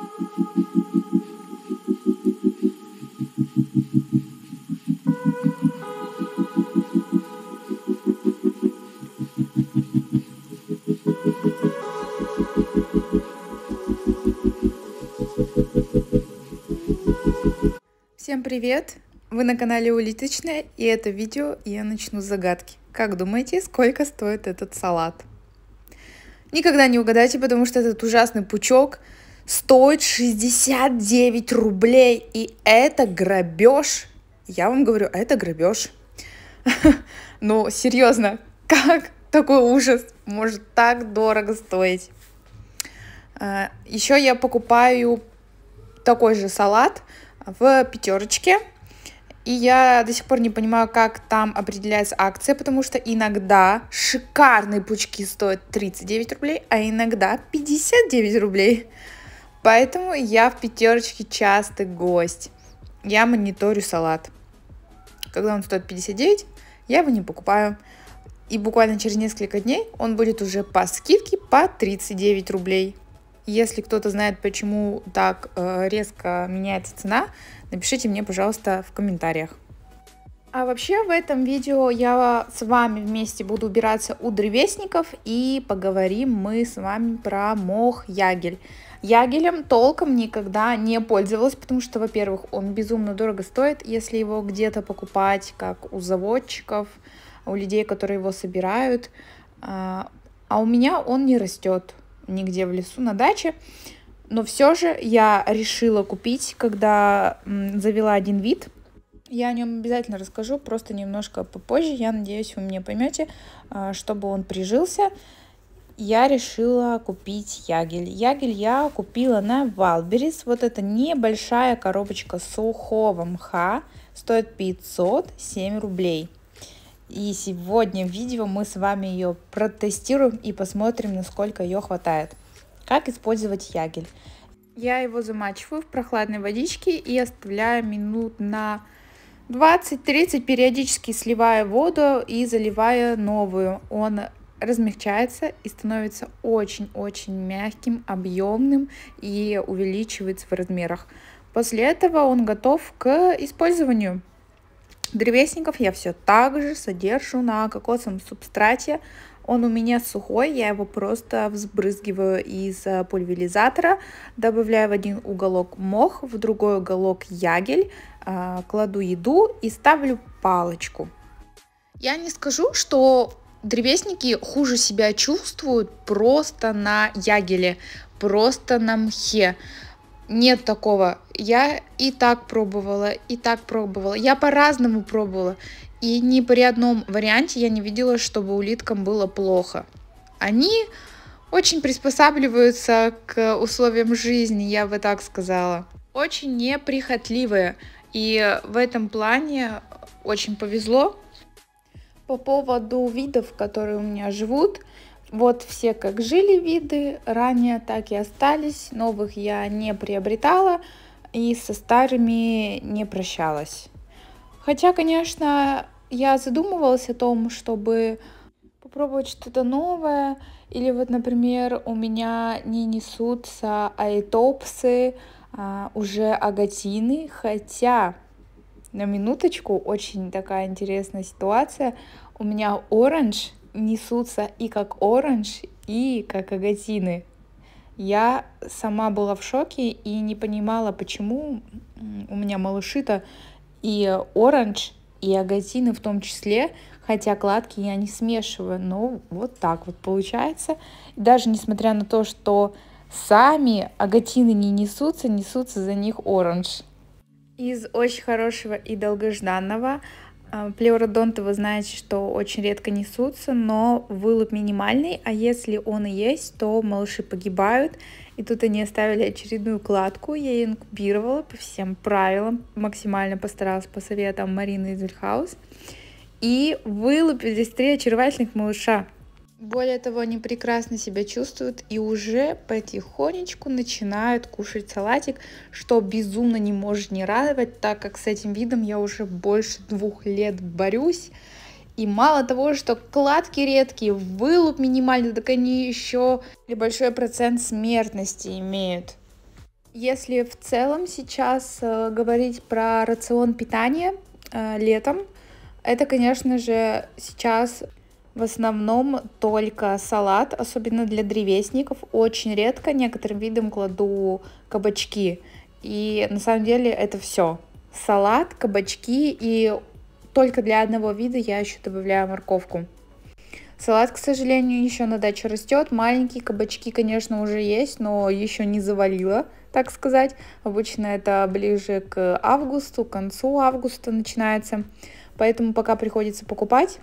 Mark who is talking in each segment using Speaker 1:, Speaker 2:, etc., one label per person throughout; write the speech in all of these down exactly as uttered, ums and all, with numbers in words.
Speaker 1: Всем привет! Вы на канале Улиточная, и это видео я начну с загадки. Как думаете, сколько стоит этот салат? Никогда не угадайте, потому что этот ужасный пучок стоит шестьдесят девять рублей, и это грабеж. Я вам говорю, это грабеж. Ну, серьезно, как такой ужас может так дорого стоить? Еще я покупаю такой же салат в пятерочке, и я до сих пор не понимаю, как там определяется акция, потому что иногда шикарные пучки стоят тридцать девять рублей, а иногда пятьдесят девять рублей. Поэтому я в пятерочке частый гость. Я мониторю салат. Когда он стоит пятьдесят девять, я его не покупаю. И буквально через несколько дней он будет уже по скидке по тридцать девять рублей. Если кто-то знает, почему так э, резко меняется цена, напишите мне, пожалуйста, в комментариях. А вообще в этом видео я с вами вместе буду убираться у древесников, и поговорим мы с вами про мох ягель. Ягелем толком никогда не пользовалась, потому что, во-первых, он безумно дорого стоит, если его где-то покупать, как у заводчиков, у людей, которые его собирают. А у меня он не растет нигде в лесу, на даче. Но все же я решила купить, когда завела один вид. Я о нем обязательно расскажу, просто немножко попозже. Я надеюсь, вы меня поймете, чтобы он прижился. Я решила купить ягель. Ягель я купила на Вайлдберрис. Вот эта небольшая коробочка сухого мха стоит пятьсот семь рублей. И сегодня в видео мы с вами ее протестируем и посмотрим, насколько ее хватает. Как использовать ягель? Я его замачиваю в прохладной водичке и оставляю минут на двадцать-тридцать, периодически сливая воду и заливая новую. Он размягчается и становится очень-очень мягким, объемным и увеличивается в размерах. После этого он готов к использованию. Древесников я все так же содержу на кокосовом субстрате. Он у меня сухой, я его просто взбрызгиваю из пульверизатора, добавляю в один уголок мох, в другой уголок ягель, кладу еду и ставлю палочку. Я не скажу, что древесники хуже себя чувствуют просто на ягеле, просто на мхе. Нет такого. Я и так пробовала, и так пробовала. Я по-разному пробовала. И ни при одном варианте я не видела, чтобы улиткам было плохо. Они очень приспосабливаются к условиям жизни, я бы так сказала. Очень неприхотливые. И в этом плане очень повезло. По поводу видов, которые у меня живут. Вот все как жили виды ранее, так и остались. Новых я не приобретала и со старыми не прощалась. Хотя, конечно, я задумывалась о том, чтобы попробовать что-то новое. Или вот, например, у меня не несутся аэтопсы, а уже агатины. Хотя, на минуточку, очень такая интересная ситуация. У меня оранж несутся и как оранж, и как агатины. Я сама была в шоке и не понимала, почему у меня малыши-то и оранж, и агатины в том числе, хотя кладки я не смешиваю. Но вот так вот получается. Даже несмотря на то, что сами агатины не несутся, несутся за них оранж. Из очень хорошего и долгожданного плеуродонты, вы знаете, что очень редко несутся, но вылуп минимальный, а если он и есть, то малыши погибают. И тут они оставили очередную кладку, я ее инкубировала по всем правилам, максимально постаралась по советам Марины из Вильхаус. И вылупились три очаровательных малыша. Более того, они прекрасно себя чувствуют и уже потихонечку начинают кушать салатик, что безумно не может не радовать, так как с этим видом я уже больше двух лет борюсь. И мало того, что кладки редкие, вылуп минимальный, так они еще и большой процент смертности имеют. Если в целом сейчас э, говорить про рацион питания э, летом, это, конечно же, сейчас в основном только салат, особенно для древесников. Очень редко некоторым видам кладу кабачки. И на самом деле это все. Салат, кабачки, и только для одного вида я еще добавляю морковку. Салат, к сожалению, еще на даче растет. Маленькие кабачки, конечно, уже есть, но еще не завалило, так сказать. Обычно это ближе к августу, к концу августа начинается. Поэтому пока приходится покупать.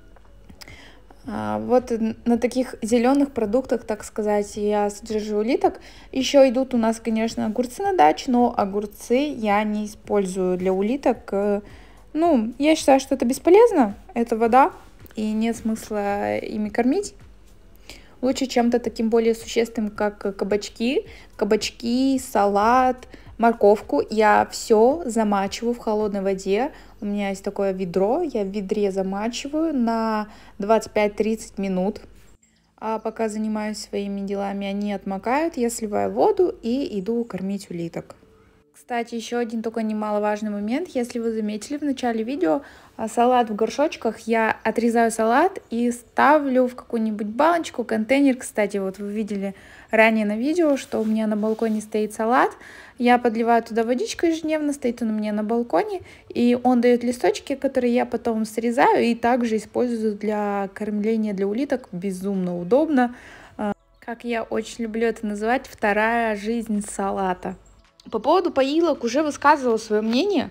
Speaker 1: Вот на таких зеленых продуктах, так сказать, я содержу улиток. Еще идут у нас, конечно, огурцы на даче, но огурцы я не использую для улиток. Ну, я считаю, что это бесполезно, это вода, и нет смысла ими кормить. Лучше чем-то таким более существенным, как кабачки, кабачки, салат, морковку. Я все замачиваю в холодной воде. У меня есть такое ведро, я в ведре замачиваю на двадцать пять тридцать минут. А пока занимаюсь своими делами, они отмокают, я сливаю воду и иду кормить улиток. Кстати, еще один только немаловажный момент. Если вы заметили в начале видео, салат в горшочках, я отрезаю салат и ставлю в какую-нибудь баночку, контейнер. Кстати, вот вы видели ранее на видео, что у меня на балконе стоит салат. Я подливаю туда водичку ежедневно, стоит он у меня на балконе, и он дает листочки, которые я потом срезаю и также использую для кормления для улиток. Безумно удобно. Как я очень люблю это называть, вторая жизнь салата. По поводу поилок уже высказывала свое мнение.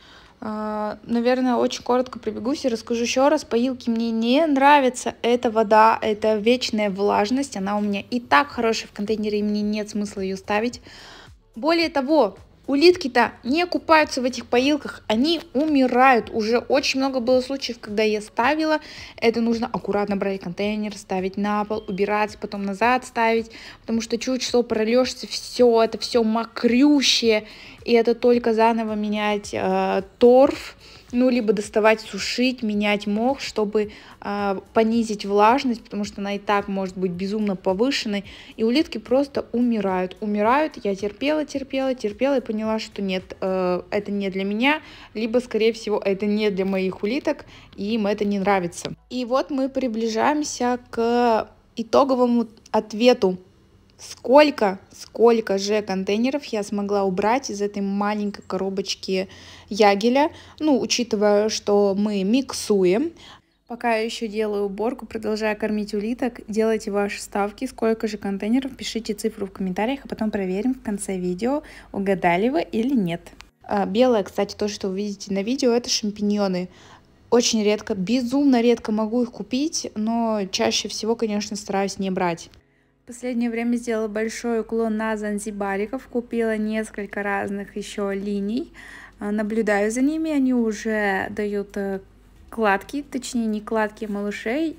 Speaker 1: Наверное, очень коротко пробегусь и расскажу еще раз. Поилки мне не нравятся. Это вода, это вечная влажность. Она у меня и так хорошая в контейнере, и мне нет смысла ее ставить. Более того, улитки-то не купаются в этих поилках, они умирают. Уже очень много было случаев, когда я ставила. Это нужно аккуратно брать контейнер, ставить на пол, убираться, потом назад ставить. Потому что чуть что прольешься, все это все мокрющее. И это только заново менять э, торф. Ну, либо доставать, сушить, менять мох, чтобы э, понизить влажность, потому что она и так может быть безумно повышенной. И улитки просто умирают. Умирают. Я терпела, терпела, терпела и поняла, что нет, э, это не для меня. Либо, скорее всего, это не для моих улиток, и им это не нравится. И вот мы приближаемся к итоговому ответу. Сколько, сколько же контейнеров я смогла убрать из этой маленькой коробочки ягеля, ну, учитывая, что мы миксуем. Пока я еще делаю уборку, продолжаю кормить улиток, делайте ваши ставки, сколько же контейнеров, пишите цифру в комментариях, а потом проверим в конце видео, угадали вы или нет. А, белое, кстати, то, что вы видите на видео, это шампиньоны. Очень редко, безумно редко могу их купить, но чаще всего, конечно, стараюсь не брать. В последнее время сделала большой уклон на занзибариков, купила несколько разных еще линий, наблюдаю за ними, они уже дают кладки, точнее не кладки малышей.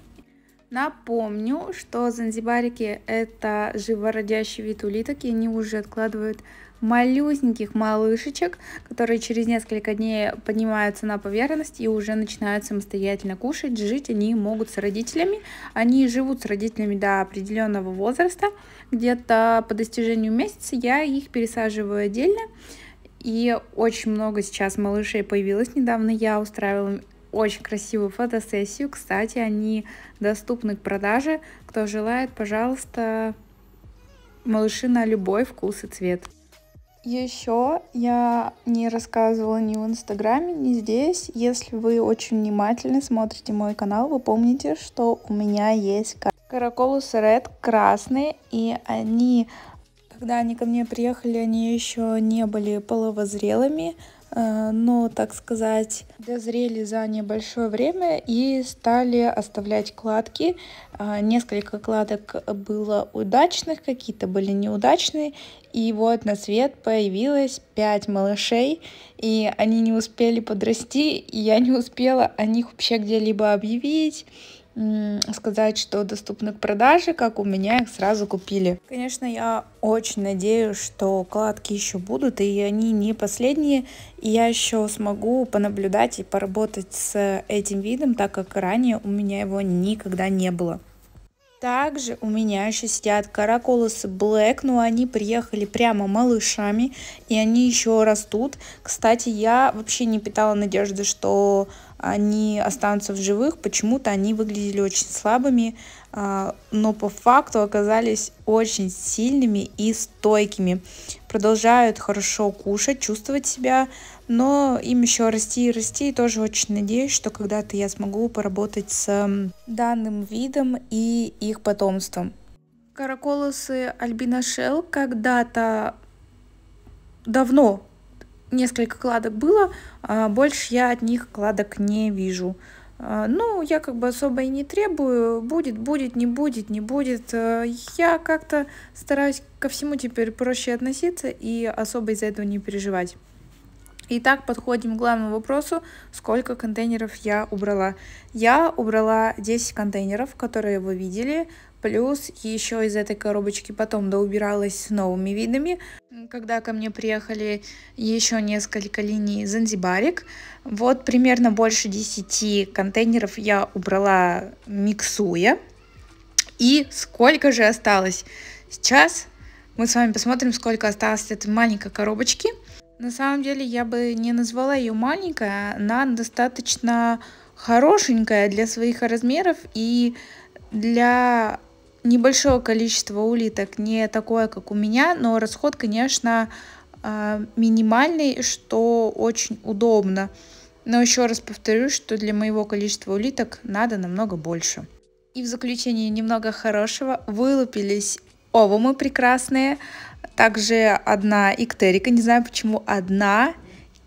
Speaker 1: Напомню, что занзибарики это живородящий вид улиток, и они уже откладывают малюсеньких малышечек, которые через несколько дней поднимаются на поверхность и уже начинают самостоятельно кушать. Жить они могут с родителями. Они живут с родителями до определенного возраста. Где-то по достижению месяца я их пересаживаю отдельно. И очень много сейчас малышей появилось. Недавно я устраивала очень красивую фотосессию. Кстати, они доступны к продаже. Кто желает, пожалуйста, малыши на любой вкус и цвет. Еще я не рассказывала ни в инстаграме, ни здесь. Если вы очень внимательно смотрите мой канал, вы помните, что у меня есть Caracolus Red красные, и они, когда они ко мне приехали, они еще не были половозрелыми, но, так сказать, дозрели за небольшое время и стали оставлять кладки. Несколько кладок было удачных, какие-то были неудачные. И вот на свет появилось пять малышей, и они не успели подрасти, и я не успела о них вообще где-либо объявить, сказать, что доступны к продаже, как у меня их сразу купили. Конечно, я очень надеюсь, что кладки еще будут, и они не последние, и я еще смогу понаблюдать и поработать с этим видом, так как ранее у меня его никогда не было. Также у меня еще сидят караколосы Black, но они приехали прямо малышами, и они еще растут. Кстати, я вообще не питала надежды, что они останутся в живых. Почему-то они выглядели очень слабыми, но по факту оказались очень сильными и стойкими. Продолжают хорошо кушать, чувствовать себя, но им еще расти и расти. И тоже очень надеюсь, что когда-то я смогу поработать с данным видом и их потомством. Караколосы альбиношел когда-то давно несколько кладок было, а больше я от них кладок не вижу. Ну, я как бы особо и не требую, будет, будет, не будет, не будет. Я как-то стараюсь ко всему теперь проще относиться и особо из-за этого не переживать. Итак, подходим к главному вопросу, сколько контейнеров я убрала. Я убрала десять контейнеров, которые вы видели, плюс еще из этой коробочки потом доубиралась с новыми видами, когда ко мне приехали еще несколько линий Занзибарик. Вот примерно больше десяти контейнеров я убрала, миксуя. И сколько же осталось? Сейчас мы с вами посмотрим, сколько осталось от этой маленькой коробочки. На самом деле я бы не назвала ее маленькой, она достаточно хорошенькая для своих размеров и для небольшого количества улиток, не такое, как у меня, но расход, конечно, минимальный, что очень удобно. Но еще раз повторюсь, что для моего количества улиток надо намного больше. И в заключение немного хорошего. Вылупились овумы прекрасные. Также одна иктерика, не знаю почему одна.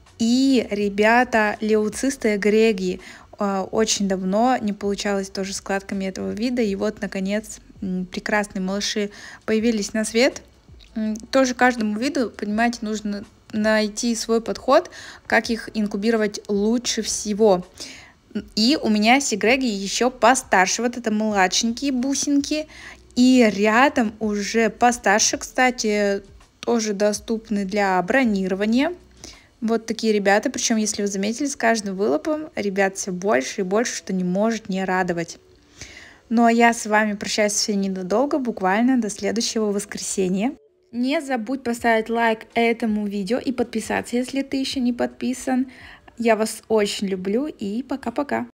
Speaker 1: И, ребята, леуцисты эгрегии. Очень давно не получалось тоже складками этого вида. И вот, наконец, прекрасные малыши появились на свет. Тоже каждому виду, понимаете, нужно найти свой подход, как их инкубировать лучше всего. И у меня сигреги еще постарше. Вот это младшенькие бусинки. И рядом уже постарше, кстати, тоже доступны для бронирования. Вот такие ребята. Причем, если вы заметили, с каждым вылупом ребят все больше и больше, что не может не радовать. Ну а я с вами прощаюсь все ненадолго, буквально до следующего воскресенья. Не забудь поставить лайк этому видео и подписаться, если ты еще не подписан. Я вас очень люблю и пока-пока.